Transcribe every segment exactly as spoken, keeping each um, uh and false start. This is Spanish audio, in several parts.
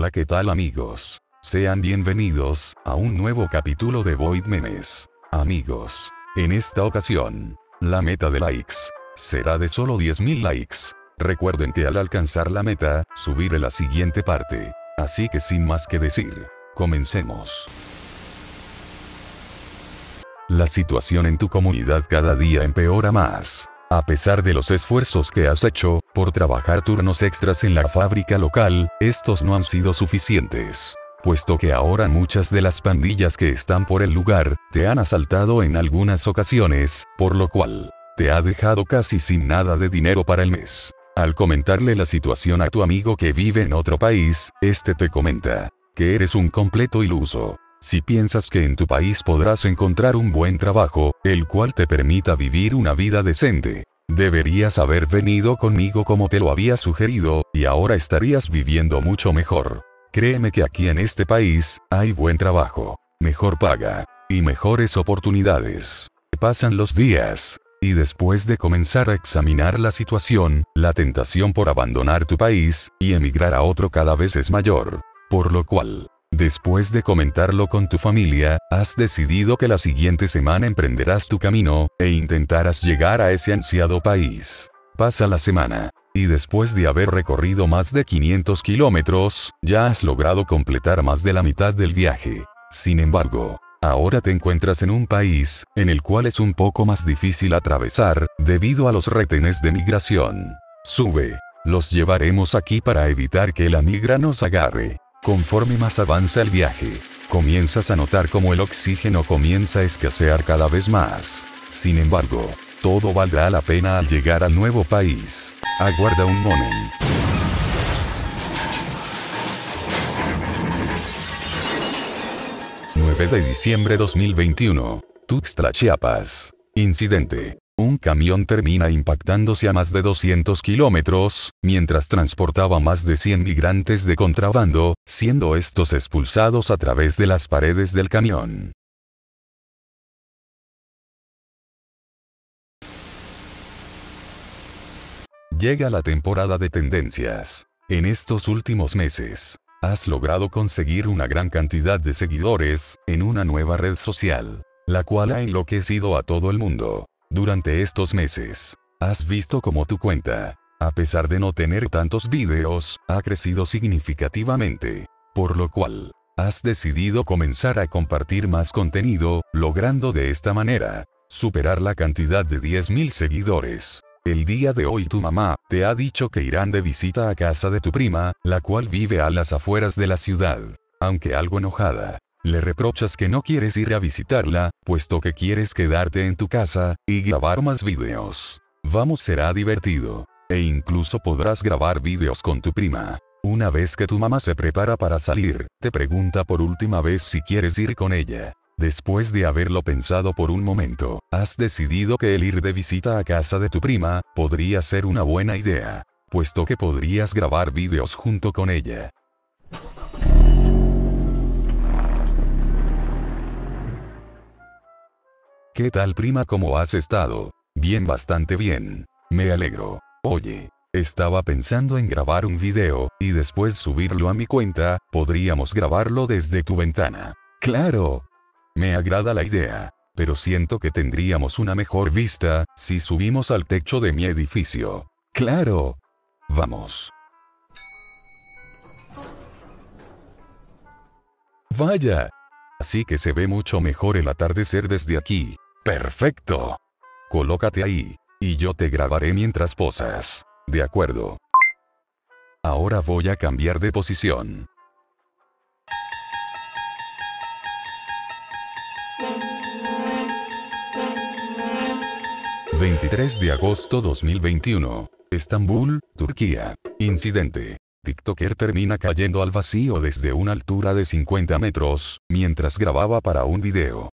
Hola, ¿qué tal amigos? Sean bienvenidos a un nuevo capítulo de Void Memes. Amigos, en esta ocasión, la meta de likes será de solo diez mil likes. Recuerden que al alcanzar la meta, subiré la siguiente parte. Así que sin más que decir, comencemos. La situación en tu comunidad cada día empeora más. A pesar de los esfuerzos que has hecho por trabajar turnos extras en la fábrica local, estos no han sido suficientes, puesto que ahora muchas de las pandillas que están por el lugar te han asaltado en algunas ocasiones, por lo cual te ha dejado casi sin nada de dinero para el mes. Al comentarle la situación a tu amigo que vive en otro país, este te comenta que eres un completo iluso. Si piensas que en tu país podrás encontrar un buen trabajo, el cual te permita vivir una vida decente, deberías haber venido conmigo como te lo había sugerido, y ahora estarías viviendo mucho mejor. Créeme que aquí en este país, hay buen trabajo, mejor paga, y mejores oportunidades. Pasan los días, y después de comenzar a examinar la situación, la tentación por abandonar tu país, y emigrar a otro cada vez es mayor. Por lo cual, después de comentarlo con tu familia, has decidido que la siguiente semana emprenderás tu camino, e intentarás llegar a ese ansiado país. Pasa la semana, y después de haber recorrido más de quinientos kilómetros, ya has logrado completar más de la mitad del viaje. Sin embargo, ahora te encuentras en un país, en el cual es un poco más difícil atravesar, debido a los retenes de migración. Sube, los llevaremos aquí para evitar que la migra nos agarre. Conforme más avanza el viaje, comienzas a notar cómo el oxígeno comienza a escasear cada vez más. Sin embargo, todo valdrá la pena al llegar al nuevo país. Aguarda un momento. nueve de diciembre dos mil veintiuno. Tuxtla, Chiapas. Incidente. Un camión termina impactándose a más de doscientos kilómetros, mientras transportaba más de cien migrantes de contrabando, siendo estos expulsados a través de las paredes del camión. Llega la temporada de tendencias. En estos últimos meses, has logrado conseguir una gran cantidad de seguidores en una nueva red social, la cual ha enloquecido a todo el mundo. Durante estos meses, has visto cómo tu cuenta, a pesar de no tener tantos vídeos, ha crecido significativamente, por lo cual, has decidido comenzar a compartir más contenido, logrando de esta manera, superar la cantidad de diez mil seguidores. El día de hoy tu mamá te ha dicho que irán de visita a casa de tu prima, la cual vive a las afueras de la ciudad. Aunque algo enojada, le reprochas que no quieres ir a visitarla, puesto que quieres quedarte en tu casa y grabar más videos. Vamos, será divertido. E incluso podrás grabar videos con tu prima. Una vez que tu mamá se prepara para salir, te pregunta por última vez si quieres ir con ella. Después de haberlo pensado por un momento, has decidido que el ir de visita a casa de tu prima podría ser una buena idea, puesto que podrías grabar videos junto con ella. ¿Qué tal, prima? ¿Cómo has estado? Bien, bastante bien. Me alegro. Oye, estaba pensando en grabar un video, y después subirlo a mi cuenta. ¿Podríamos grabarlo desde tu ventana? ¡Claro! Me agrada la idea, pero siento que tendríamos una mejor vista si subimos al techo de mi edificio. ¡Claro! Vamos. ¡Vaya! Así que se ve mucho mejor el atardecer desde aquí. ¡Perfecto! Colócate ahí, y yo te grabaré mientras posas. De acuerdo. Ahora voy a cambiar de posición. veintitrés de agosto dos mil veintiuno. Estambul, Turquía. Incidente. TikToker termina cayendo al vacío desde una altura de cincuenta metros, mientras grababa para un video.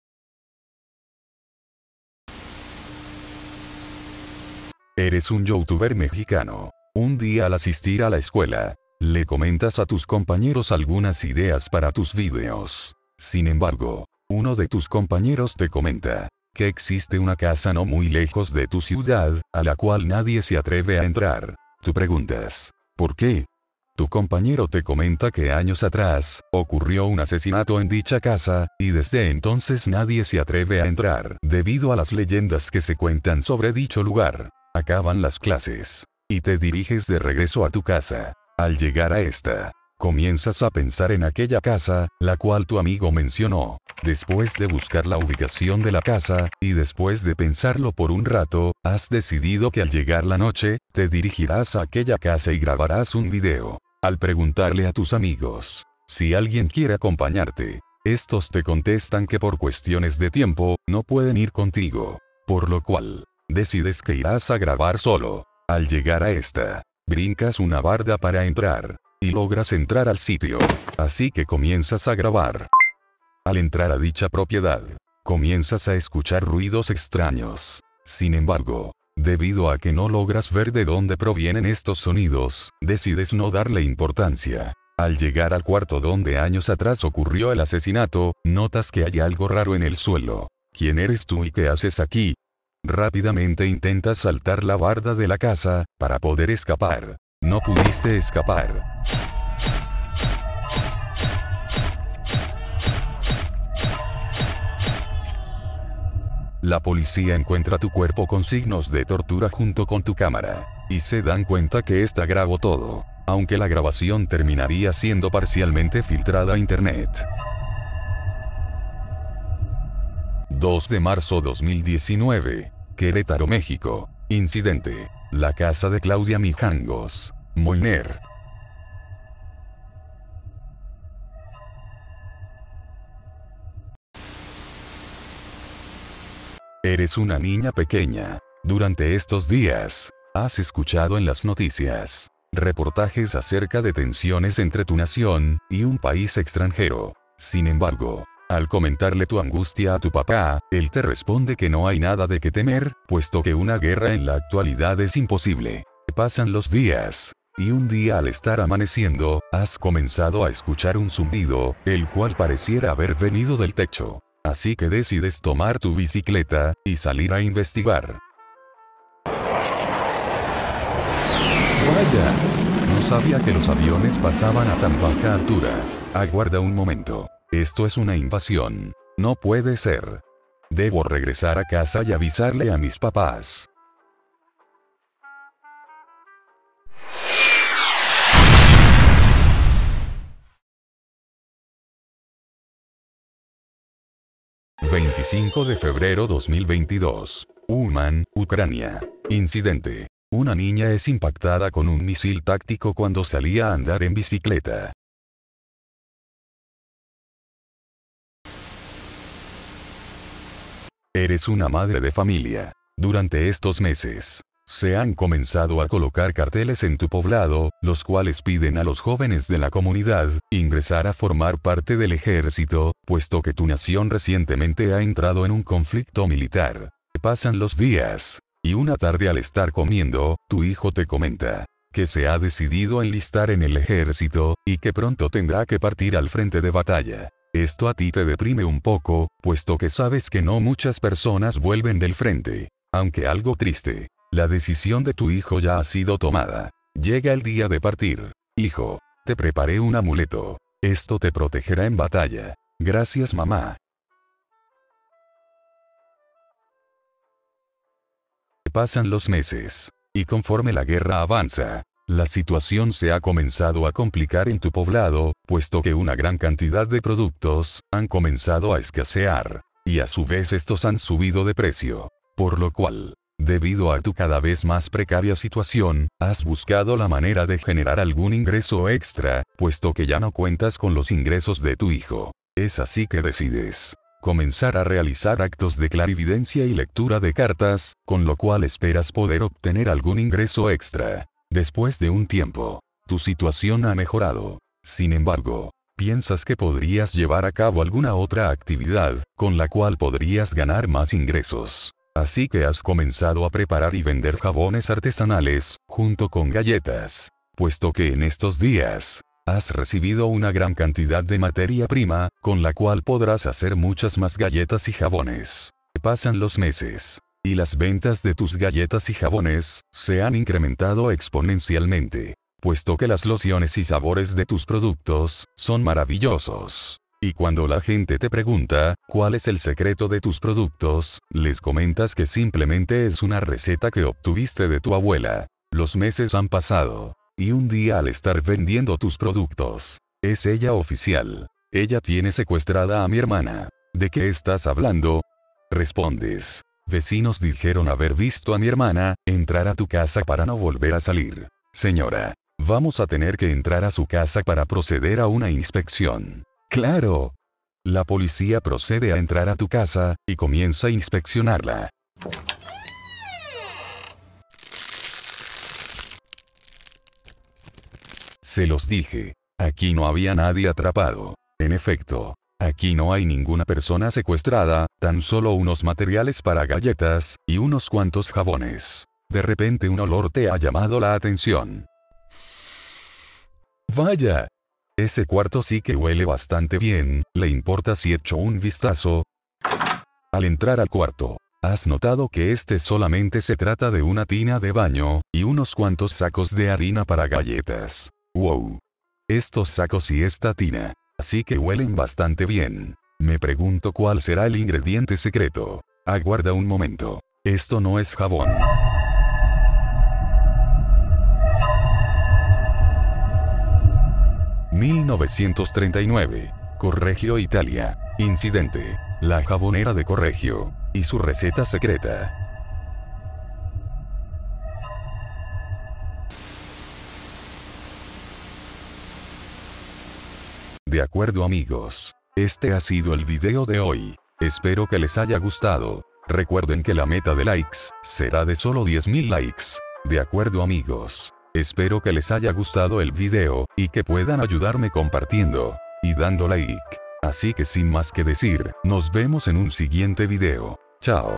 Eres un youtuber mexicano. Un día al asistir a la escuela, le comentas a tus compañeros algunas ideas para tus videos. Sin embargo, uno de tus compañeros te comenta que existe una casa no muy lejos de tu ciudad, a la cual nadie se atreve a entrar. Tú preguntas, ¿por qué? Tu compañero te comenta que años atrás, ocurrió un asesinato en dicha casa, y desde entonces nadie se atreve a entrar, debido a las leyendas que se cuentan sobre dicho lugar. Acaban las clases, y te diriges de regreso a tu casa. Al llegar a esta, comienzas a pensar en aquella casa, la cual tu amigo mencionó. Después de buscar la ubicación de la casa, y después de pensarlo por un rato, has decidido que al llegar la noche, te dirigirás a aquella casa y grabarás un video. Al preguntarle a tus amigos si alguien quiere acompañarte, estos te contestan que por cuestiones de tiempo, no pueden ir contigo. Por lo cual, decides que irás a grabar solo. Al llegar a esta, brincas una barda para entrar, y logras entrar al sitio. Así que comienzas a grabar. Al entrar a dicha propiedad, comienzas a escuchar ruidos extraños. Sin embargo, debido a que no logras ver de dónde provienen estos sonidos, decides no darle importancia. Al llegar al cuarto donde años atrás ocurrió el asesinato, notas que hay algo raro en el suelo. ¿Quién eres tú y qué haces aquí? Rápidamente intentas saltar la barda de la casa, para poder escapar. No pudiste escapar. La policía encuentra tu cuerpo con signos de tortura junto con tu cámara, y se dan cuenta que esta grabó todo, aunque la grabación terminaría siendo parcialmente filtrada a internet. dos de marzo dos mil diecinueve, Querétaro, México. Incidente: la casa de Claudia Mijangos Moiner. Eres una niña pequeña. Durante estos días, has escuchado en las noticias reportajes acerca de tensiones entre tu nación y un país extranjero. Sin embargo, al comentarle tu angustia a tu papá, él te responde que no hay nada de qué temer, puesto que una guerra en la actualidad es imposible. Pasan los días, y un día al estar amaneciendo, has comenzado a escuchar un zumbido, el cual pareciera haber venido del techo. Así que decides tomar tu bicicleta, y salir a investigar. Vaya, no sabía que los aviones pasaban a tan baja altura. Aguarda un momento. Esto es una invasión. No puede ser. Debo regresar a casa y avisarle a mis papás. veinticinco de febrero dos mil veintidós. Uman, Ucrania. Incidente: una niña es impactada con un misil táctico cuando salía a andar en bicicleta. Eres una madre de familia. Durante estos meses, se han comenzado a colocar carteles en tu poblado, los cuales piden a los jóvenes de la comunidad ingresar a formar parte del ejército, puesto que tu nación recientemente ha entrado en un conflicto militar. Pasan los días, y una tarde al estar comiendo, tu hijo te comenta que se ha decidido enlistar en el ejército, y que pronto tendrá que partir al frente de batalla. Esto a ti te deprime un poco, puesto que sabes que no muchas personas vuelven del frente. Aunque algo triste, la decisión de tu hijo ya ha sido tomada. Llega el día de partir. Hijo, te preparé un amuleto. Esto te protegerá en batalla. Gracias, mamá. Pasan los meses, y conforme la guerra avanza, la situación se ha comenzado a complicar en tu poblado, puesto que una gran cantidad de productos han comenzado a escasear, y a su vez estos han subido de precio. Por lo cual, debido a tu cada vez más precaria situación, has buscado la manera de generar algún ingreso extra, puesto que ya no cuentas con los ingresos de tu hijo. Es así que decides comenzar a realizar actos de clarividencia y lectura de cartas, con lo cual esperas poder obtener algún ingreso extra. Después de un tiempo, tu situación ha mejorado. Sin embargo, piensas que podrías llevar a cabo alguna otra actividad, con la cual podrías ganar más ingresos. Así que has comenzado a preparar y vender jabones artesanales, junto con galletas, puesto que en estos días, has recibido una gran cantidad de materia prima, con la cual podrás hacer muchas más galletas y jabones. Pasan los meses, y las ventas de tus galletas y jabones se han incrementado exponencialmente. puesto que las lociones y sabores de tus productos son maravillosos. Y cuando la gente te pregunta, ¿cuál es el secreto de tus productos?, les comentas que simplemente es una receta que obtuviste de tu abuela. Los meses han pasado. Y un día al estar vendiendo tus productos, es ella oficial. Ella tiene secuestrada a mi hermana. ¿De qué estás hablando?, respondes. Vecinos dijeron haber visto a mi hermana entrar a tu casa para no volver a salir. Señora, vamos a tener que entrar a su casa para proceder a una inspección. ¡Claro! La policía procede a entrar a tu casa, y comienza a inspeccionarla. Se los dije. Aquí no había nadie atrapado. En efecto, aquí no hay ninguna persona secuestrada, tan solo unos materiales para galletas, y unos cuantos jabones. De repente un olor te ha llamado la atención. ¡Vaya! Ese cuarto sí que huele bastante bien, ¿le importa si echo un vistazo? Al entrar al cuarto, has notado que este solamente se trata de una tina de baño, y unos cuantos sacos de harina para galletas. ¡Wow! Estos sacos y esta tina, así que huelen bastante bien. Me pregunto cuál será el ingrediente secreto. Aguarda un momento. Esto no es jabón. mil novecientos treinta y nueve. Correggio, Italia. Incidente. La jabonera de Correggio. Y su receta secreta. De acuerdo, amigos. Este ha sido el video de hoy. Espero que les haya gustado. Recuerden que la meta de likes será de solo diez mil likes. De acuerdo, amigos. Espero que les haya gustado el video, y que puedan ayudarme compartiendo y dando like. Así que sin más que decir, nos vemos en un siguiente video. Chao.